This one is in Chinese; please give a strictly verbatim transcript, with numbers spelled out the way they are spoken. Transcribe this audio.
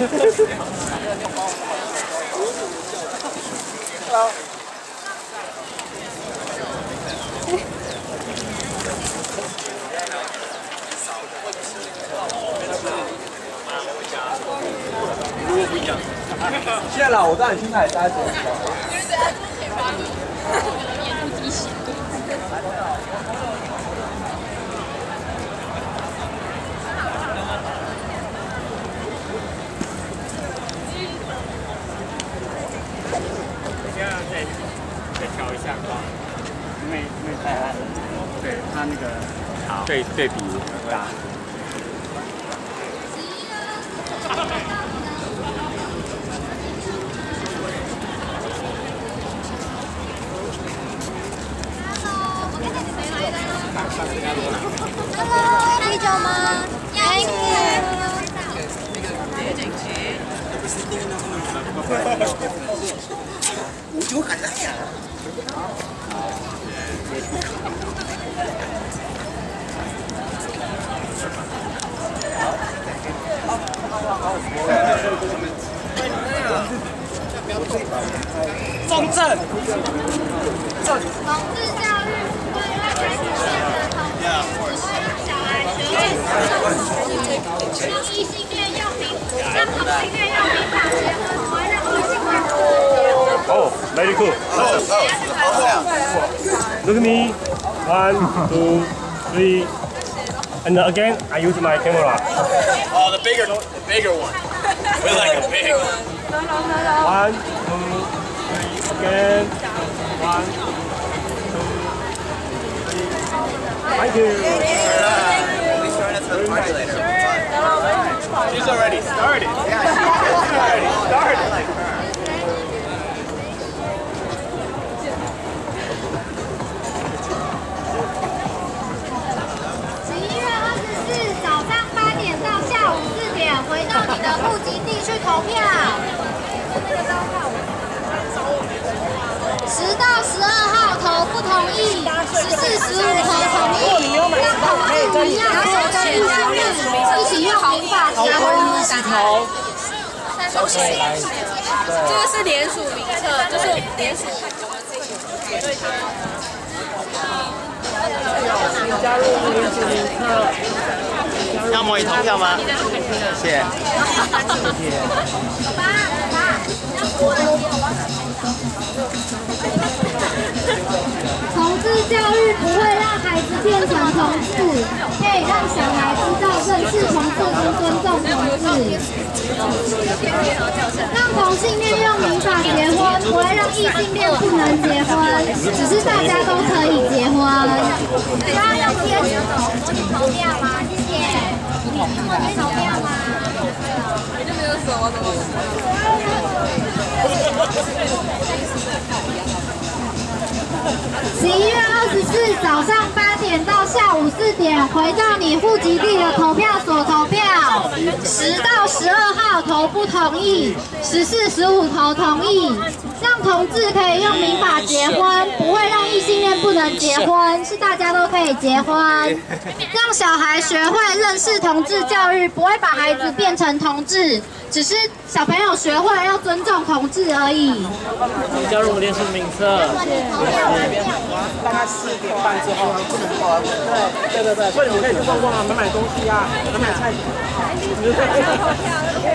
Hello。 现在老我让你去买沙子。 这样再再调一下，因为因为太暗了，对它那个对对比大。 Hello， 啤酒吗？要一杯。 五九很烂呀。中正。正。 同志教育不会让孩子变成同志，只会让小孩学会尊重。让异性恋用民，让同性恋用民法结婚，不会让异性恋不能结婚。 Oh, very cool. Look at me. One, two, three. And again, I use my camera. Oh, the bigger, the bigger one. We like a big one. One, two, three. Again. One, two, three. Thank you. Please join us for the party later. She's already started. Yeah, she's already started. 回到你的户籍地去投票。十到十二号投不同意，十四、十五投同意。让同志一样可以跟异性恋一起用民法结婚。 一起投。 这个是联署名册，就是联署。 请加入联署名册。 要模拟投票吗？谢谢。 同志教育不会让孩子变成同志，可以让小孩知道认识同志跟尊重同志。让同性恋用民法结婚，不会让异性恋不能结婚，只是大家都可以结婚。大家用贴纸模拟投票吗？谢谢。 模拟投票吗？ 就没有手啊，怎么？ 十一月二十四早上八点到下午四点，回到你户籍地的投票所投票。十到十二号投不同意，十四、十五投同意。让同志可以用民法结婚，不会让异性恋不能结婚，是大家都可以结婚。让小孩学会认识同志教育，不会把孩子变成同志，只是小朋友学会要尊重同志而已。 请加入我们联署名册。 大概四点半之后不能逛。对对对对，所以你们可以去逛逛啊，买买东西啊，买买菜。